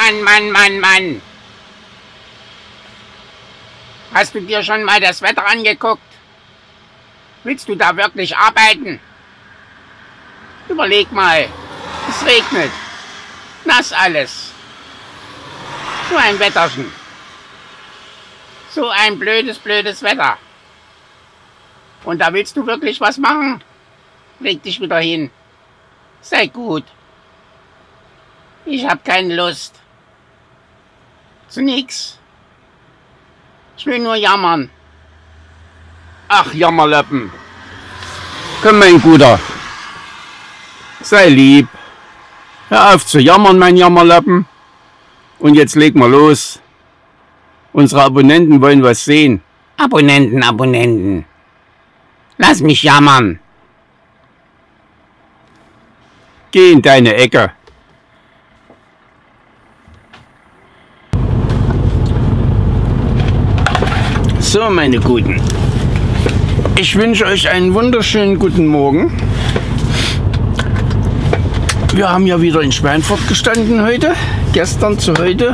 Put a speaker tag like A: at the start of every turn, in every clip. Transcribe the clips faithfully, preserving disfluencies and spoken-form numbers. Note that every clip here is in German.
A: Mann, Mann, Mann, Mann. Hast du dir schon mal das Wetter angeguckt? Willst du da wirklich arbeiten? Überleg mal. Es regnet. Nass alles. So ein Wetterchen. So ein blödes, blödes Wetter. Und da willst du wirklich was machen? Leg dich wieder hin. Sei gut. Ich hab keine Lust. Zu nix. Ich will nur jammern.
B: Ach, Jammerlappen. Komm, mein Guter. Sei lieb. Hör auf zu jammern, mein Jammerlappen. Und jetzt leg mal los. Unsere Abonnenten wollen was sehen.
A: Abonnenten, Abonnenten. Lass mich jammern.
B: Geh in deine Ecke. So, meine Guten. Ich wünsche euch einen wunderschönen guten Morgen. Wir haben ja wieder in Schweinfurt gestanden heute. Gestern zu heute.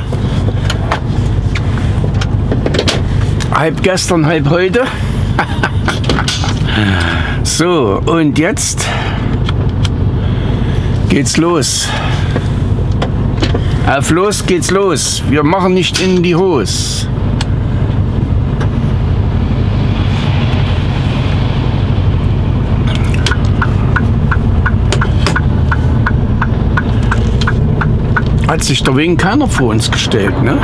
B: Halb gestern, halb heute. So, und jetzt geht's los. Auf los geht's los. Wir machen nicht in die Hose. Hat sich der wegen keiner vor uns gestellt, ne?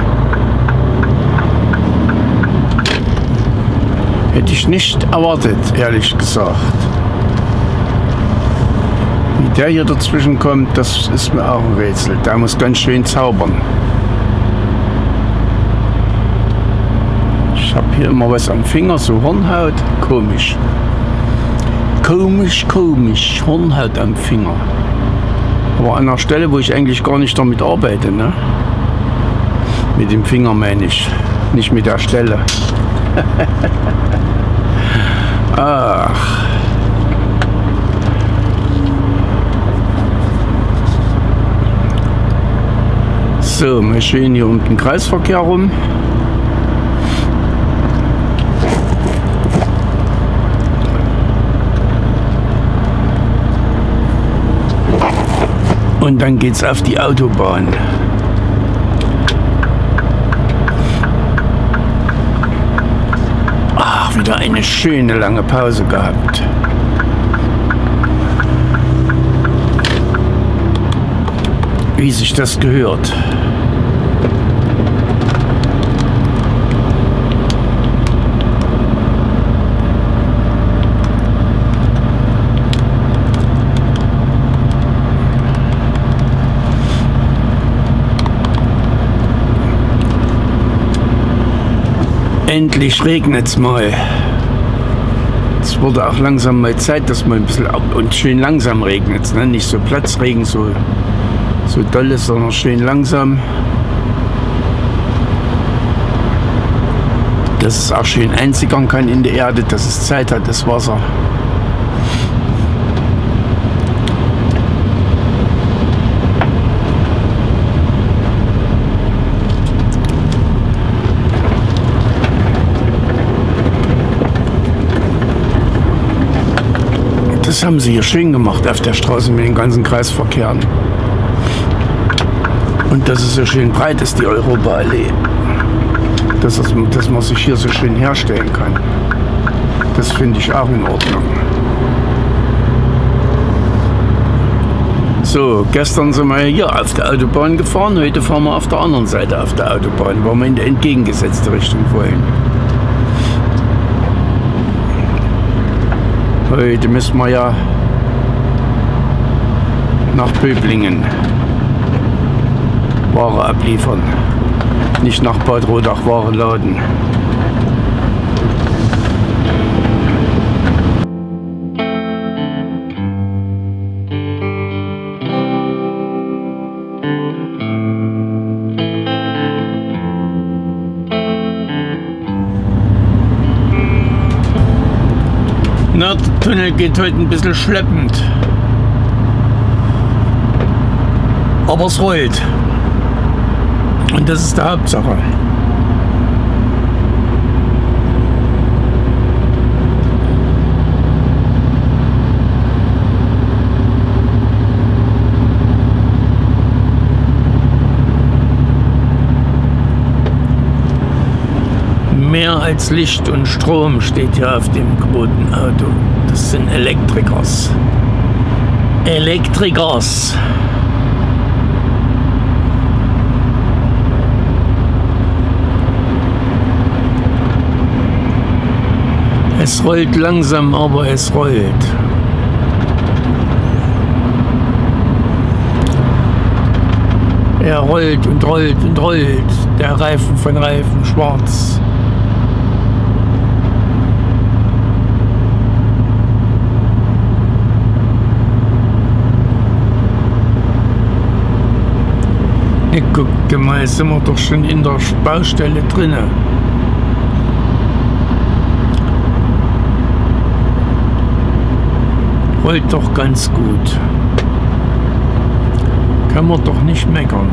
B: Hätte ich nicht erwartet, ehrlich gesagt. Wie der hier dazwischen kommt, das ist mir auch ein Rätsel. Der muss ganz schön zaubern. Ich habe hier immer was am Finger, so Hornhaut. Komisch. Komisch, komisch. Hornhaut am Finger. Aber an einer Stelle, wo ich eigentlich gar nicht damit arbeite, ne? Mit dem Finger meine ich, nicht mit der Stelle. Ach. So, wir schön hier um den Kreisverkehr rum. Und dann geht's auf die Autobahn. Ach, wieder eine schöne lange Pause gehabt. Wie sich das gehört. Endlich regnet's mal. Es wurde auch langsam mal Zeit, dass man ein bisschen ab und schön langsam regnet, ne? Nicht so Platzregen, so, so doll ist, sondern schön langsam. Dass es auch schön einsickern kann in die Erde, dass es Zeit hat, das Wasser. Das haben sie hier schön gemacht auf der Straße mit den ganzen Kreisverkehren. Und dass es so schön breit ist, die Europaallee. Dass, es, dass man sich hier so schön herstellen kann. Das finde ich auch in Ordnung. So, gestern sind wir hier auf der Autobahn gefahren, heute fahren wir auf der anderen Seite auf der Autobahn, weil wir in die entgegengesetzte Richtung wollen. Heute müssen wir ja nach Böblingen Ware abliefern, nicht nach Bad Rodach Ware laden. Na, der Tunnel geht heute ein bisschen schleppend. Aber es rollt. Und das ist die Hauptsache. Mehr als Licht und Strom steht hier auf dem großen Auto. Das sind Elektrikers. Elektrikers. Es rollt langsam, aber es rollt. Er rollt und rollt und rollt. Der Reifen von Reifen schwarz. Ich gucke mal, sind wir doch schon in der Baustelle drinne. Rollt doch ganz gut. Kann man doch nicht meckern.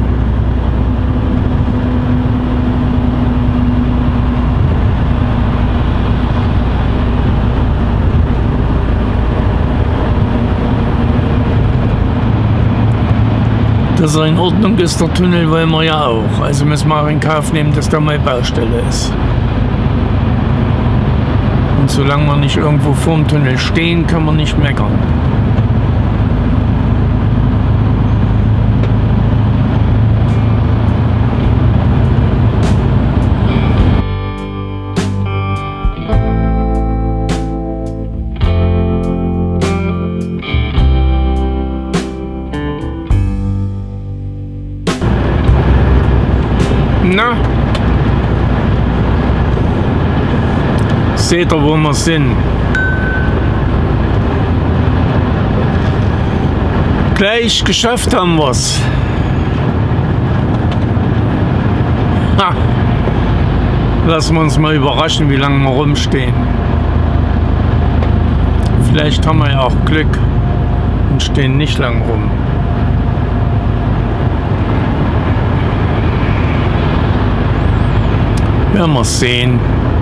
B: Dass er in Ordnung ist, der Tunnel, wollen wir ja auch. Also müssen wir auch in Kauf nehmen, dass da mal Baustelle ist. Und solange wir nicht irgendwo vorm Tunnel stehen, kann man nicht meckern. Na? Seht ihr, wo wir sind? Gleich geschafft haben wir's. Ha! Lassen wir uns mal überraschen, wie lange wir rumstehen. Vielleicht haben wir ja auch Glück und stehen nicht lang rum. Werden wir sehen.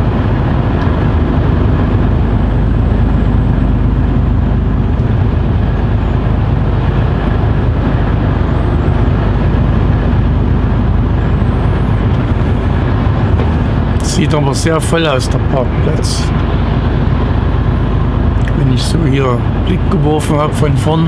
B: Sieht aber sehr voll aus, der Parkplatz. Wenn ich so hier Blick geworfen habe von vorn.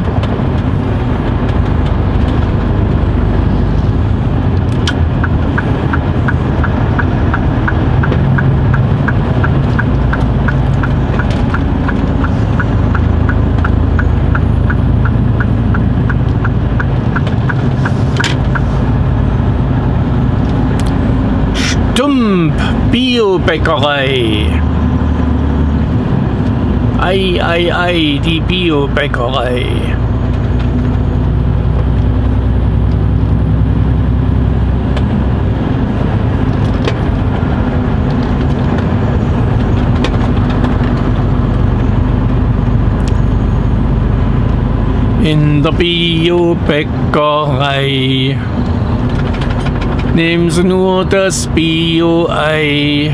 B: Stump Biobäckerei. Ei, ei, ei, die Biobäckerei. In der Biobäckerei nehmen Sie nur das Bio-Ei.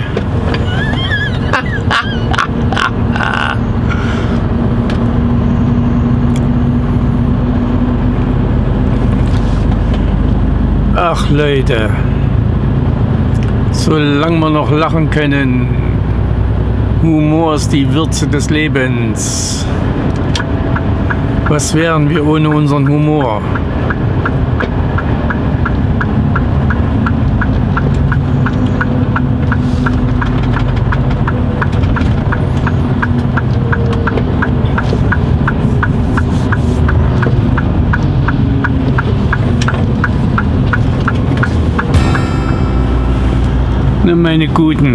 B: Ach Leute, solange wir noch lachen können, Humor ist die Würze des Lebens. Was wären wir ohne unseren Humor? Na, meine Guten,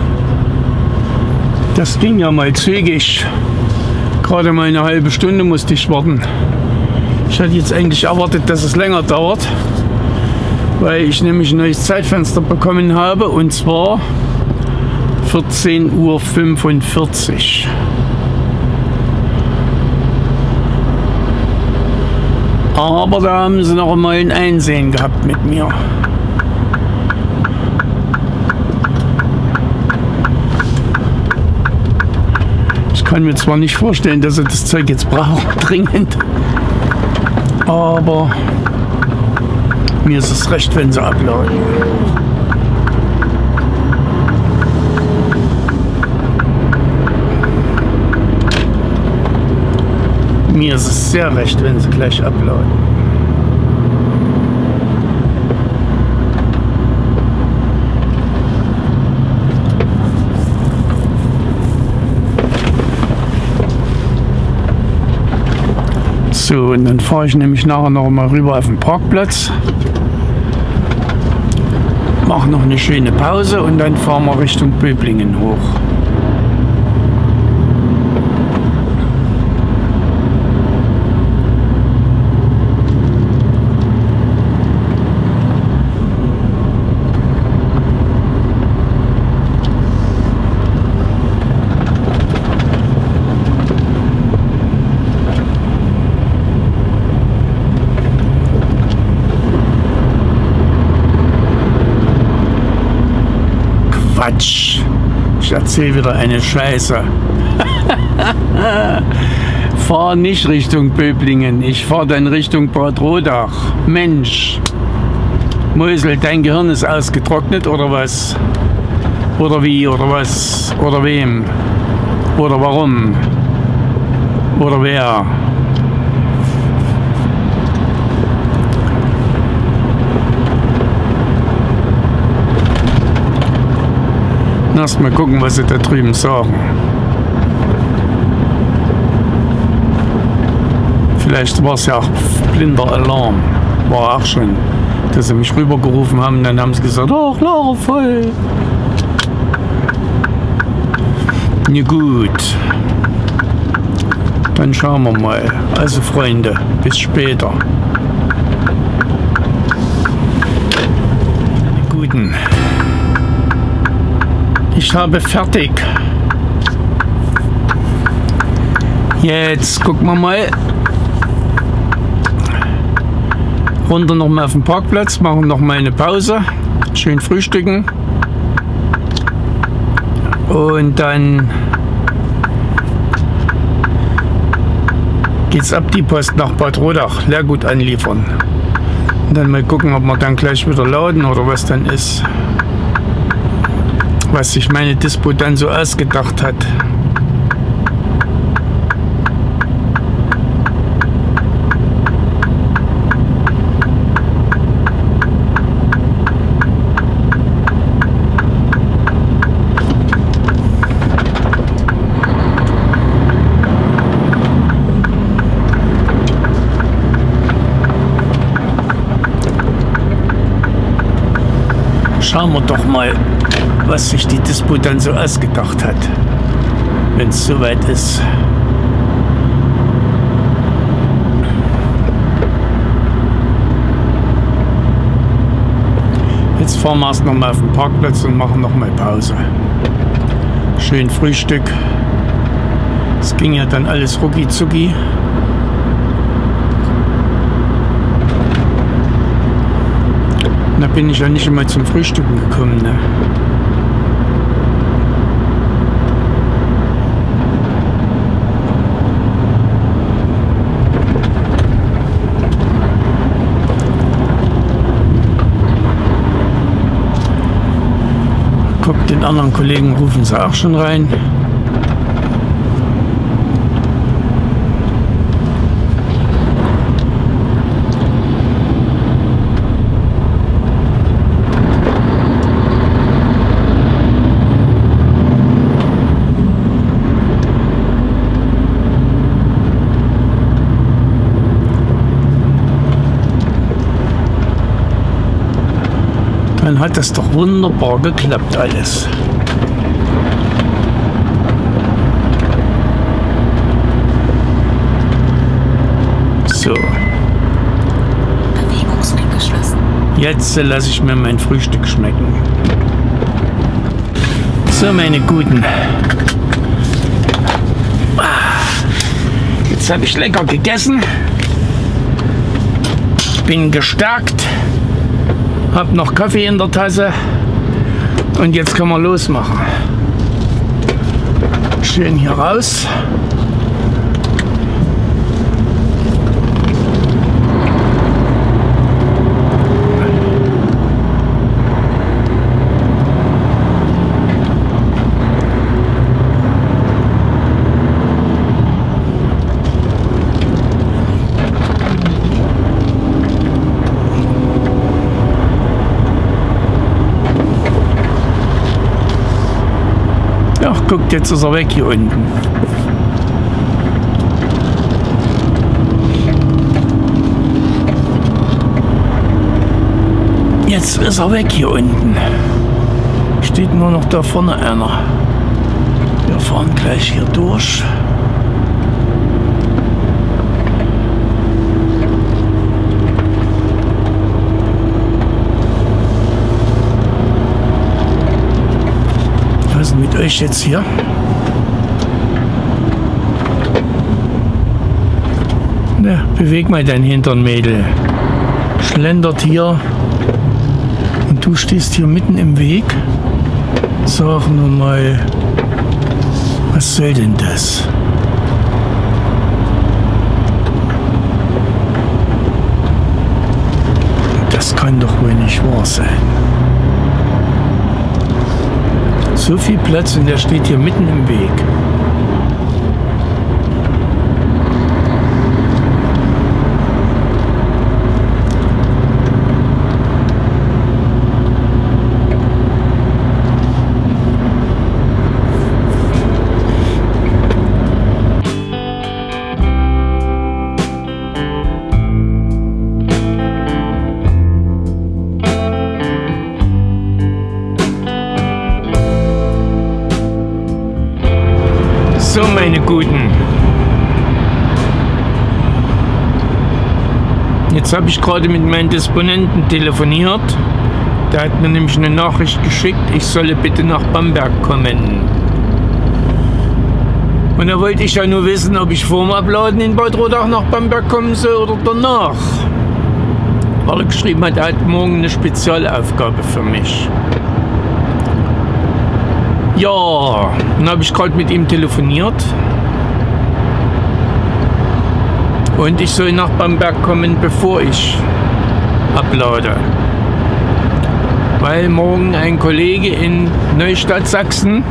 B: das ging ja mal zügig. Gerade mal eine halbe Stunde musste ich warten. Ich hatte jetzt eigentlich erwartet, dass es länger dauert, weil ich nämlich ein neues Zeitfenster bekommen habe, und zwar vierzehn Uhr fünfundvierzig. Aber da haben sie noch einmal ein Einsehen gehabt mit mir. kann mir zwar nicht vorstellen, dass sie das Zeug jetzt brauchen, dringend, aber mir ist es recht, wenn sie abladen. Mir ist es sehr recht, wenn sie gleich abladen. So, und dann fahre ich nämlich nachher noch mal rüber auf den Parkplatz, mache noch eine schöne Pause und dann fahren wir Richtung Böblingen hoch. Quatsch. Ich erzähle wieder eine Scheiße. Fahr nicht Richtung Böblingen. Ich fahre dann Richtung Bad Rodach. Mensch. Mosel, dein Gehirn ist ausgetrocknet oder was? Oder wie? Oder was? Oder wem? Oder warum? Oder wer? Erst mal gucken, was sie da drüben sagen. Vielleicht war es ja auch blinder Alarm. War auch schon, dass sie mich rübergerufen haben. Dann haben sie gesagt, ach, Lara voll. Na gut. Dann schauen wir mal. Also Freunde, bis später. Guten. Ich habe fertig. Jetzt gucken wir mal. Runter noch mal auf den Parkplatz, machen noch mal eine Pause. Schön frühstücken. Und dann geht's ab die Post nach Bad Rodach. Leergut anliefern. Und dann mal gucken, ob wir dann gleich wieder laden oder was dann ist. Was sich meine Dispo dann so ausgedacht hat. Schauen wir doch mal, was sich die Dispo dann so ausgedacht hat, wenn es soweit ist. Jetzt fahren wir erst noch mal auf den Parkplatz und machen noch mal Pause. Schön Frühstück. Es ging ja dann alles rucki zucki. Da bin ich ja nicht immer zum Frühstücken gekommen, ne? Guckt, den anderen Kollegen rufen sie auch schon rein. Dann hat das doch wunderbar geklappt alles. So.
C: Bewegungsring geschlossen.
B: Jetzt lasse ich mir mein Frühstück schmecken. So, meine Guten. Jetzt habe ich lecker gegessen. Bin gestärkt. Hab noch Kaffee in der Tasse. Und jetzt können wir losmachen. schön hier raus. Ach, guckt, jetzt ist er weg hier unten. Jetzt ist er weg hier unten. Steht nur noch da vorne einer. Wir fahren gleich hier durch. Was ist mit euch jetzt hier? Na, beweg mal dein Hintern, Mädel. Schlendert hier. Und du stehst hier mitten im Weg. Sag nur mal, was soll denn das? Das kann doch wohl nicht wahr sein. So viel Platz und der steht hier mitten im Weg. So, meine Guten. Jetzt habe ich gerade mit meinem Disponenten telefoniert. Der hat mir nämlich eine Nachricht geschickt, ich solle bitte nach Bamberg kommen. Und da wollte ich ja nur wissen, ob ich vor dem Abladen in Bad Rodach nach Bamberg kommen soll oder danach. Weil er geschrieben hat, er hat morgen eine Spezialaufgabe für mich. Ja, dann habe ich gerade mit ihm telefoniert und ich soll nach Bamberg kommen, bevor ich ablade, weil morgen ein Kollege in Neustadt, Sachsen,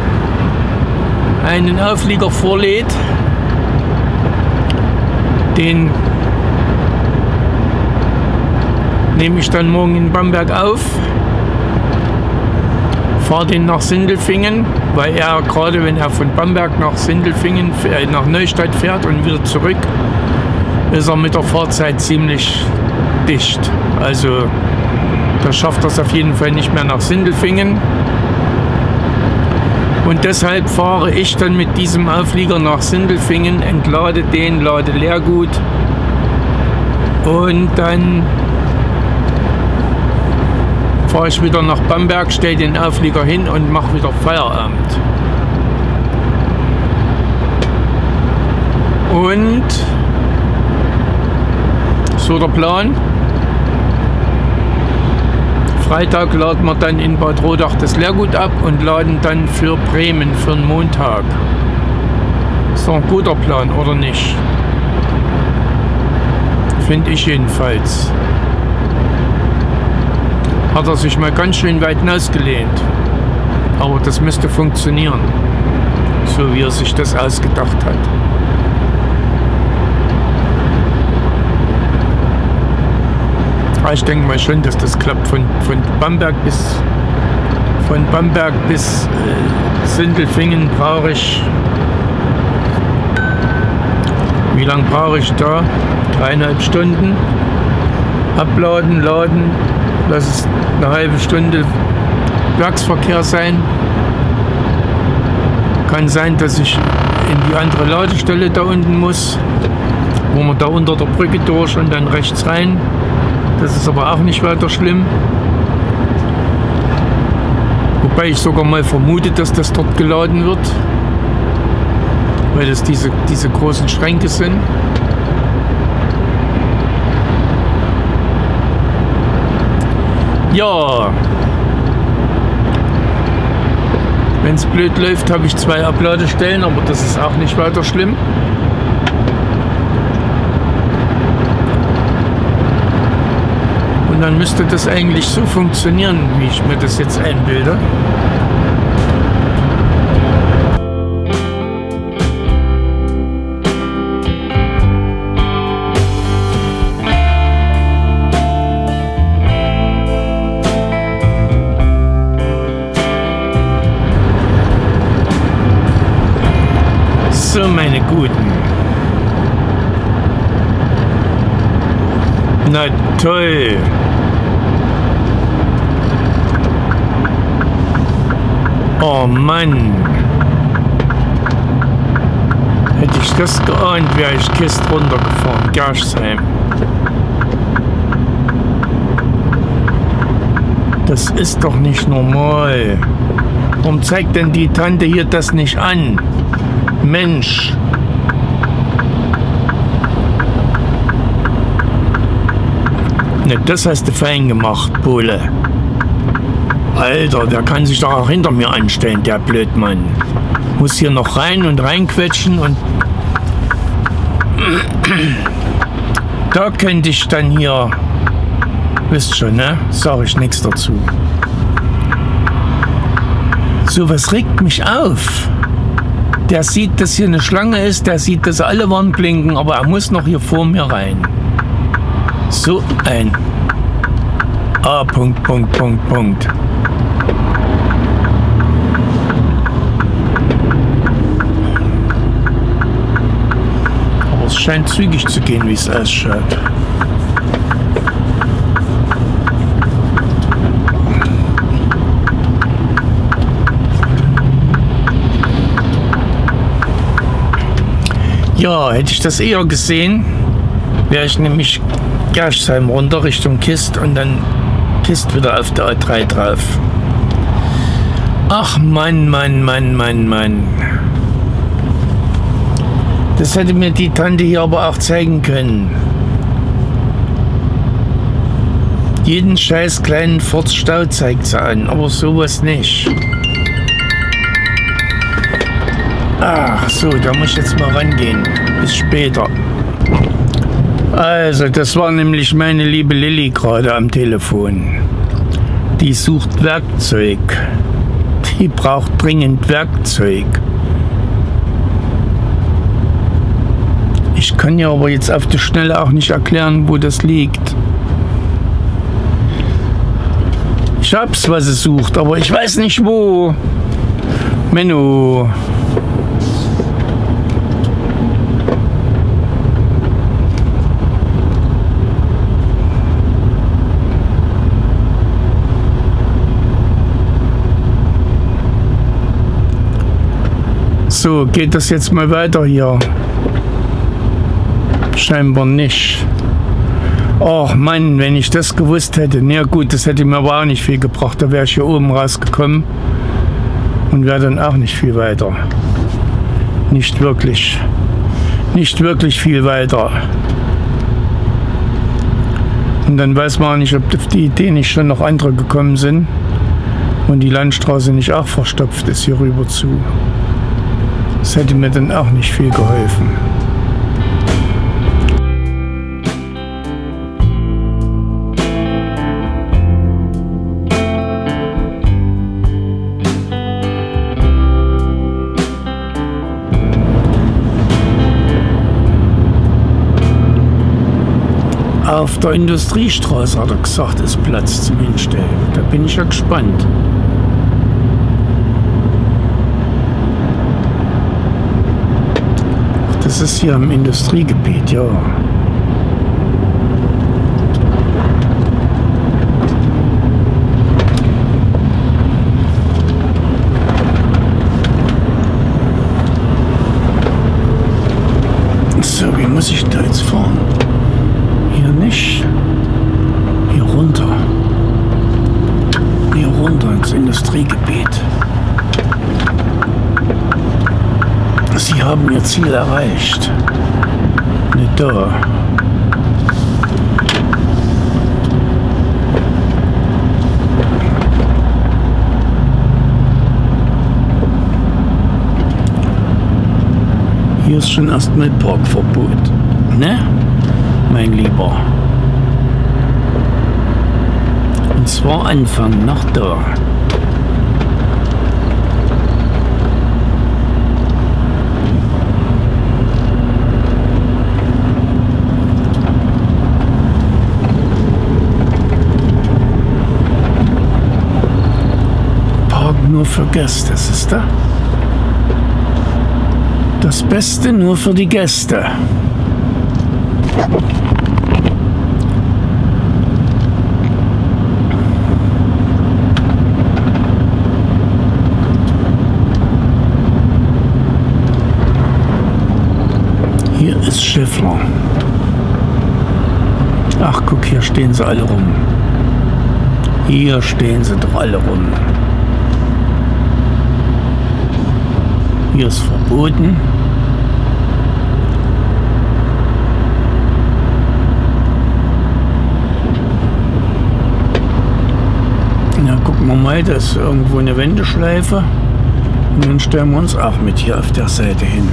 B: einen Auflieger vorlädt, den nehme ich dann morgen in Bamberg auf. Fahre den nach Sindelfingen, weil er gerade, wenn er von Bamberg nach Sindelfingen, äh, nach Neustadt fährt und wieder zurück, ist er mit der Fahrzeit ziemlich dicht. Also da schafft er es auf jeden Fall nicht mehr nach Sindelfingen. Und deshalb fahre ich dann mit diesem Auflieger nach Sindelfingen, entlade den, lade Leergut und dann fahre ich wieder nach Bamberg, stelle den Auflieger hin und mache wieder Feierabend. Und so der Plan. Freitag laden wir dann in Bad Rodach das Leergut ab und laden dann für Bremen für den Montag. Ist doch ein guter Plan, oder nicht? Finde ich jedenfalls. Hat er sich mal ganz schön weit hinausgelehnt. Aber das müsste funktionieren, so wie er sich das ausgedacht hat. Aber ich denke mal schon, dass das klappt. Von, von Bamberg bis von Bamberg bis äh, Sindelfingen brauche ich. Wie lange brauche ich da? Dreieinhalb Stunden. Abladen, laden. Lass es eine halbe Stunde Werksverkehr sein. Kann sein, dass ich in die andere Ladestelle da unten muss, wo man da unter der Brücke durch und dann rechts rein. Das ist aber auch nicht weiter schlimm. Wobei ich sogar mal vermute, dass das dort geladen wird, weil das diese, diese großen Schränke sind. Ja,
C: Wenn es blöd läuft, habe ich zwei Abladestellen, aber das ist auch nicht weiter schlimm. Und dann müsste das eigentlich so funktionieren, wie ich mir das jetzt einbilde. So, meine Guten. Na toll. Oh Mann. Hätte ich das geahnt, wäre ich Kist runtergefahren. Gerschsheim. Das ist doch nicht normal. Warum zeigt denn die Tante hier das nicht an? Mensch. Ne, das hast du fein gemacht, Pole. Alter, der kann sich doch auch hinter mir anstellen, der Blödmann. Muss hier noch rein und reinquetschen und... Da könnte ich dann hier... Wisst schon, ne? Sag ich nichts dazu. So, was regt mich auf? Der sieht, dass hier eine Schlange ist, der sieht, dass alle Warn blinken, aber er muss noch hier vor mir rein. So ein A. Punkt, Punkt, Punkt, Punkt. Aber es scheint zügig zu gehen, wie es ausschaut. Ja, hätte ich das eher gesehen, wäre ich nämlich Gerschsheim runter Richtung Kist und dann Kist wieder auf der A drei drauf. Ach Mann, Mann, Mann, Mann, Mann. Das hätte mir die Tante hier aber auch zeigen können. Jeden scheiß kleinen Furzstau zeigt sie an, aber sowas nicht. Ach so, da muss ich jetzt mal rangehen. Bis später. Also, das war nämlich meine liebe Lilly gerade am Telefon. Die sucht Werkzeug. Die braucht dringend Werkzeug. Ich kann ja aber jetzt auf die Schnelle auch nicht erklären, wo das liegt. Ich hab's, was sie sucht, aber ich weiß nicht wo. Menno. So, geht das jetzt mal weiter hier? Scheinbar nicht. Och Mann, wenn ich das gewusst hätte. Na gut, das hätte mir aber auch nicht viel gebracht. Da wäre ich hier oben rausgekommen und wäre dann auch nicht viel weiter. Nicht wirklich. Nicht wirklich viel weiter. Und dann weiß man auch nicht, ob auf die Idee nicht schon noch andere gekommen sind und die Landstraße nicht auch verstopft ist hier rüber zu. Das hätte mir dann auch nicht viel geholfen. Auf der Industriestraße, hat er gesagt, ist Platz zum Hinstellen. Da bin ich ja gespannt. Das ist hier im Industriegebiet, ja. So, wie muss ich da jetzt fahren? Hier nicht. Hier runter. Hier runter ins Industriegebiet. Sie haben ihr Ziel erreicht. Nicht da. Hier ist schon erstmal Parkverbot. Ne? Mein Lieber. Und zwar Anfang nach da. Nur für Gäste, siehst du? Das Beste nur für die Gäste. Hier ist Schiffler. Ach, guck, hier stehen sie alle rum. Hier stehen sie doch alle rum. Hier ist verboten. Na, gucken wir mal, da ist irgendwo eine Wendeschleife. Und dann stellen wir uns auch mit hier auf der Seite hin.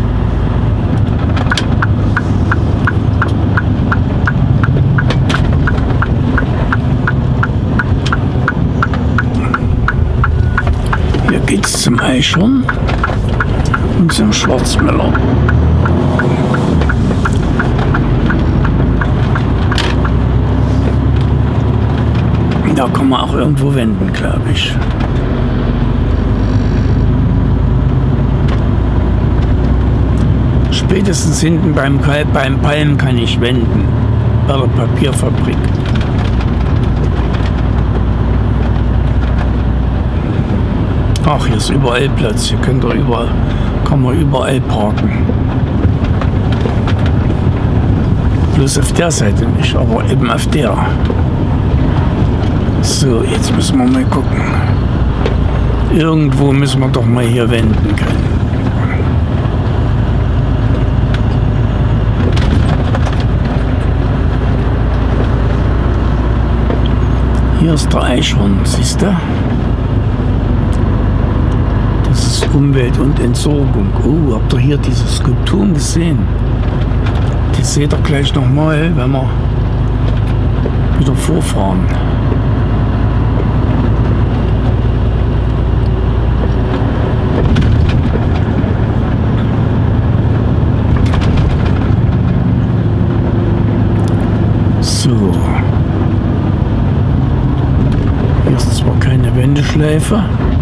C: Hier geht's zum Eichhorn. Und zum Schwarzmüller. Da kann man auch irgendwo wenden, glaube ich. Spätestens hinten beim, beim Palm kann ich wenden. Bei der Papierfabrik. Ach, hier ist überall Platz. Hier könnt ihr überall, kann man überall parken. Bloß auf der Seite nicht, aber eben auf der. So, jetzt müssen wir mal gucken. Irgendwo müssen wir doch mal hier wenden können. Hier ist der Eichhorn, siehst du? Das ist Umwelt und Entsorgung. Oh, habt ihr hier diese Skulpturen gesehen? Die seht ihr gleich nochmal, wenn wir wieder vorfahren. So. Hier ist zwar keine Wendeschleife,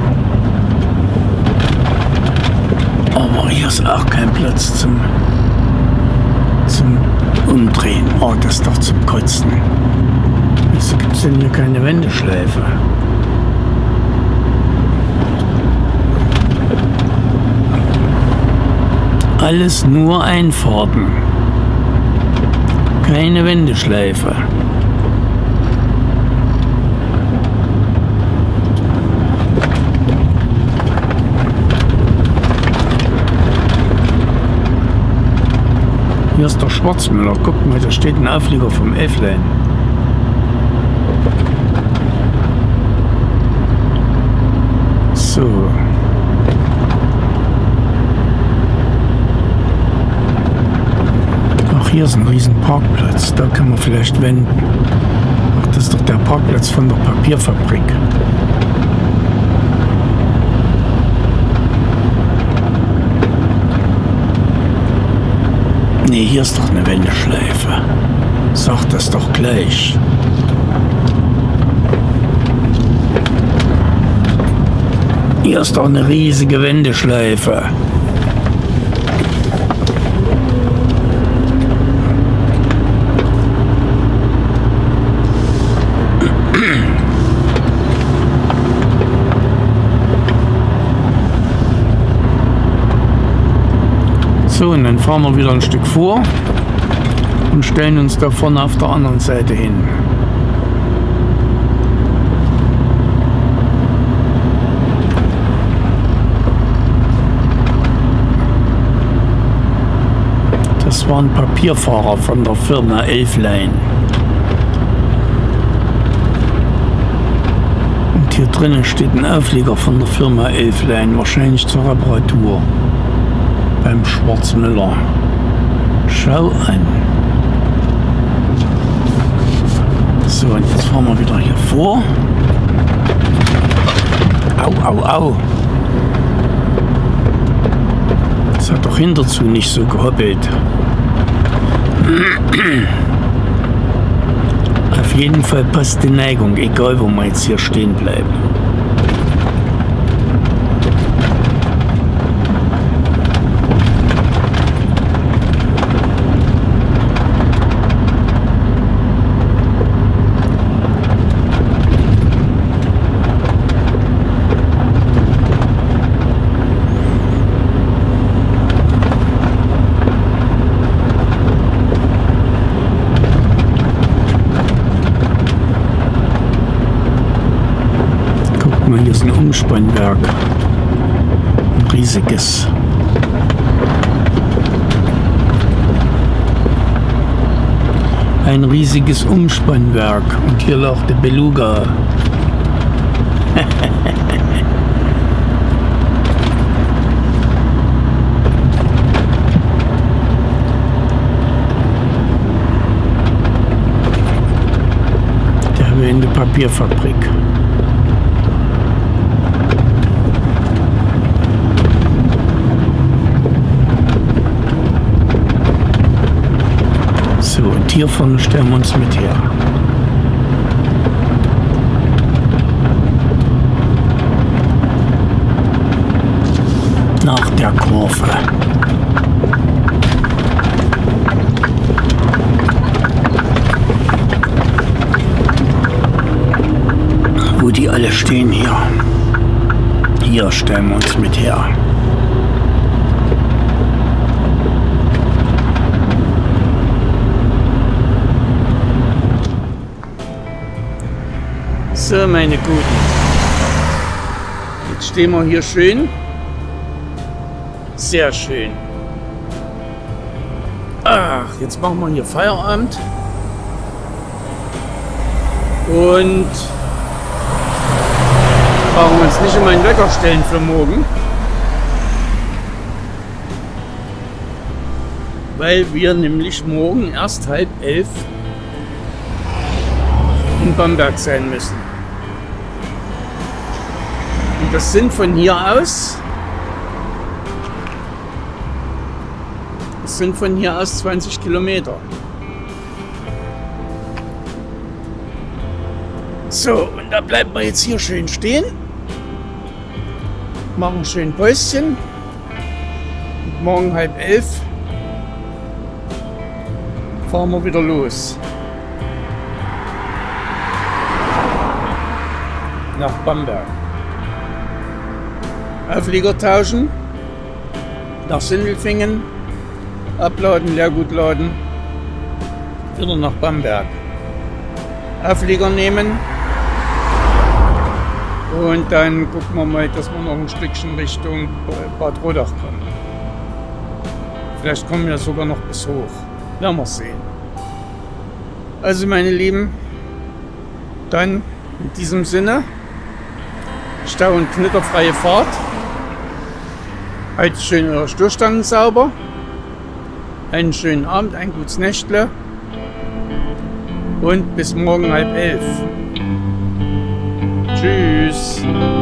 C: aber hier ist auch kein Platz zum, zum Umdrehen. Oh, das ist doch zum Kotzen. Wieso gibt es denn hier keine Wendeschleife? Alles nur Einfahrten. Keine Wendeschleife. Hier ist der Schwarzmüller. Guck mal, da steht ein Auflieger vom Elflein. So. Ach, hier ist ein riesen Parkplatz. Da kann man vielleicht wenden. Ach, das ist doch der Parkplatz von der Papierfabrik. Nee, hier ist doch eine Wendeschleife. Sag das doch gleich. Hier ist doch eine riesige Wendeschleife. So, und dann fahren wir wieder ein Stück vor und stellen uns da vorne auf der anderen Seite hin. Das waren Papierfahrer von der Firma Elflein. Und hier drinnen steht ein Auflieger von der Firma Elflein, wahrscheinlich zur Reparatur. beim Schwarzmüller. Schau an. So, und jetzt fahren wir wieder hier vor. Au, au, au. Das hat doch hinterzu nicht so gehoppelt. Auf jeden Fall passt die Neigung, egal wo wir jetzt hier stehen bleiben. Hier ist ein Umspannwerk, ein riesiges. Ein riesiges Umspannwerk und hier lag der Beluga. Der in der Papierfabrik. So, und hier vorne stellen wir uns mit her. Nach der Kurve. Wo die alle stehen hier. Hier stellen wir uns mit her. So, meine Guten, jetzt stehen wir hier schön, sehr schön. Ach, jetzt machen wir hier Feierabend und brauchen uns nicht immer einen Wecker stellen für morgen, weil wir nämlich morgen erst halb elf in Bamberg sein müssen. Das sind von hier aus, das sind von hier aus zwanzig Kilometer. So, und da bleiben wir jetzt hier schön stehen, machen schön ein Päuschen und morgen halb elf fahren wir wieder los. Nach Bamberg. Auflieger tauschen, nach Sindelfingen, abladen, Leergut laden, wieder nach Bamberg. Auflieger nehmen und dann gucken wir mal, dass wir noch ein Stückchen Richtung Bad Rodach kommen. Vielleicht kommen wir sogar noch bis hoch, werden wir sehen. Also meine Lieben, dann in diesem Sinne, Stau- und knitterfreie Fahrt. Heute schön eure Stoßstangen sauber. Einen schönen Abend, ein gutes Nächtle. Und bis morgen halb elf. Tschüss.